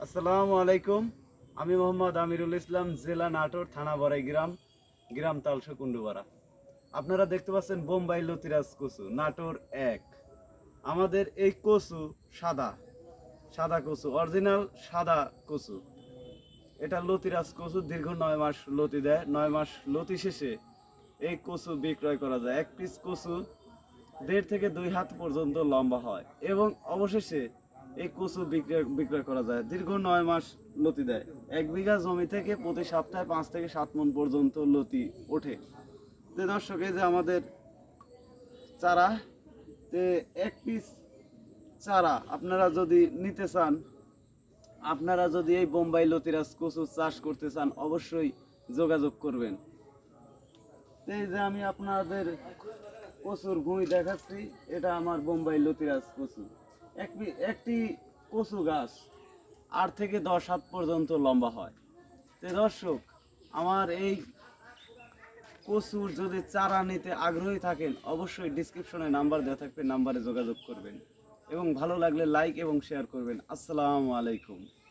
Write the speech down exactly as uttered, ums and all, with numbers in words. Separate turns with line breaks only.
আসসালামু আলাইকুম। আমি মোহাম্মদ আমিরুল ইসলাম, জেলা নাটোর, থানা বড়াই গ্রাম, গ্রাম তালসা কুন্ডুপাড়া। আপনারা দেখতে পাচ্ছেন বোম্বাই লতিরাজ কচু নাটোর এক। আমাদের এই কচু সাদা সাদা কচু, অরিজিনাল সাদা কচু। এটা লতিরাজ কচু, দীর্ঘ নয় মাস লতি দেয়। নয় মাস লতি শেষে এই কচু বিক্রয় করা যায়। এক পিস কচু দেড় থেকে দুই হাত পর্যন্ত লম্বা হয় এবং অবশেষে এই কচু বিক্রয় বিক্রয় করা যায়। দীর্ঘ নয় মাস লতি দেয়। এক বিঘা জমি থেকে প্রতি সপ্তাহে পাঁচ থেকে সাত মন পর্যন্ত লতি ওঠে। তো দর্শক, এই যে আমাদের চারা, তে এক পিস চারা আপনারা যদি নিতে চান, আপনারা যদি এই বোম্বাই লতিরাজ কচু চাষ করতে চান, অবশ্যই যোগাযোগ করবেন। এই যে আমি আপনাদের কচুর গুঁড়ি দেখাচ্ছি, এটা আমার বোম্বাই লতিরাজ কচু। একটি কচু গাছ আট থেকে দশ হাত পর্যন্ত লম্বা হয়। তো দর্শক, আমার এই কচুর যদি চারা নিতে আগ্রহী থাকেন, অবশ্যই ডিসক্রিপশনে নাম্বার দেওয়া থাকবে, নাম্বারে যোগাযোগ করবেন এবং ভালো লাগলে লাইক এবং শেয়ার করবেন। আসসালামু আলাইকুম।